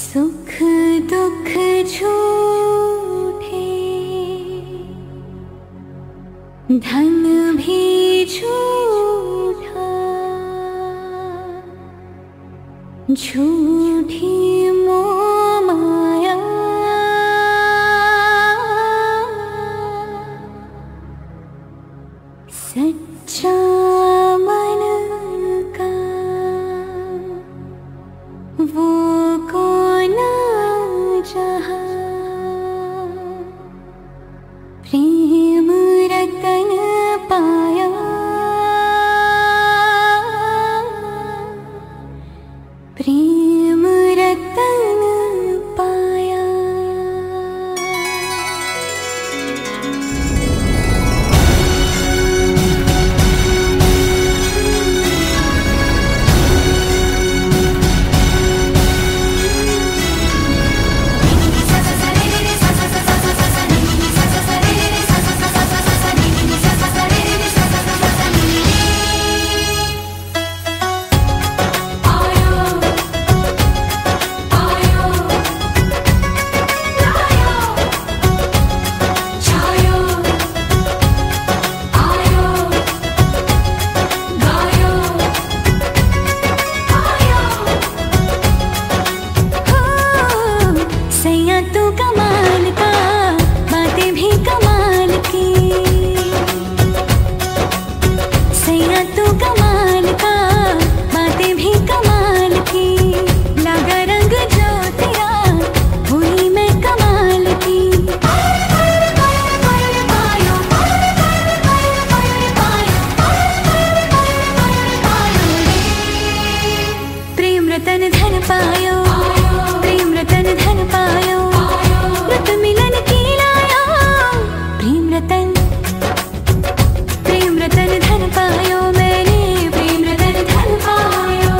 सुख दुख झूठे, धन भी झूठा, झूठी मोह माया, सच्चा मन का वो कौन जहाँ, प्रेम रतन पाया, प्रेम रतन पाया। तू कमाल का, बातें भी कमाल की, सैया तू कमाल का, बातें भी कमाल की, लगा रंग जो तेरा हुई मैं कमाल की। प्रेम रतन धन पायो, प्रेम रतन धन पायो, रत मिलन की लाया, प्रेम रतन धन पायो, मैंने प्रेम रतन धन पायो।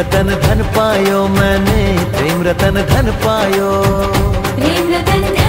रतन धन पायो मैंने, प्रेम रतन धन पायो। प्रेम रतन